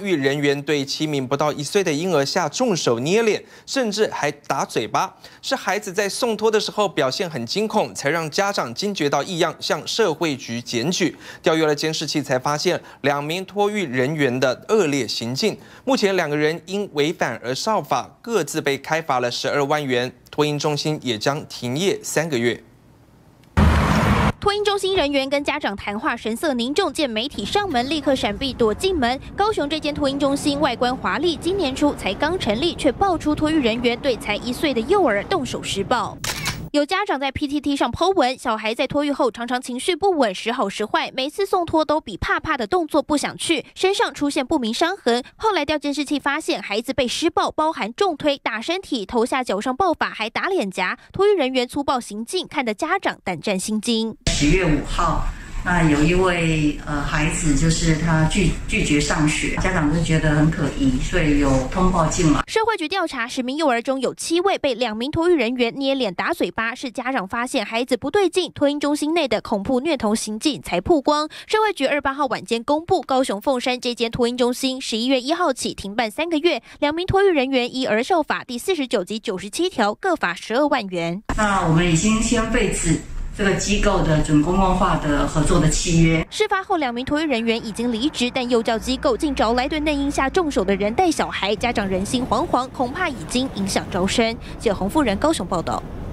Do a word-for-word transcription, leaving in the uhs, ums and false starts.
育人员对七名不到一岁的婴儿下重手捏脸，甚至还打嘴巴。是孩子在送托的时候表现很惊恐，才让家长惊觉到异样，向社会局检举。调阅了监视器，才发现两名托育人员的恶劣行径。目前两个人因违反儿少法，各自被开罚了十二万元。托婴中心也将停业三个月。 托婴中心人员跟家长谈话，神色凝重，见媒体上门，立刻闪避躲进门。高雄这间托婴中心外观华丽，今年初才刚成立，却爆出托育人员对才一岁的幼儿动手施暴。 有家长在 P T T 上 po 文，小孩在托育后常常情绪不稳，时好时坏，每次送托都比怕怕的动作不想去，身上出现不明伤痕。后来调监视器发现，孩子被施暴，包含重推、打身体、头下脚上暴法，还打脸颊。托育人员粗暴行径，看得家长胆战心惊。 十月五号。 那有一位呃孩子，就是他拒拒绝上学，家长就觉得很可疑，所以有通报进来。 社会局调查，十名幼儿中有七位被两名托育人员捏脸打嘴巴，是家长发现孩子不对劲，托婴中心内的恐怖虐童行径才曝光。社会局二十八号晚间公布，高雄凤山这间托婴中心十一月一号起停办三个月，两名托育人员依儿少法第四十九及九十七条各罚十二万元。 那我们已经先废止 这个机构的准公共化的合作的契约。 事发后，两名托育人员已经离职，但幼教机构竟找来对内婴下重手的人带小孩，家长人心惶惶，恐怕已经影响招生。记者洪富人高雄报道。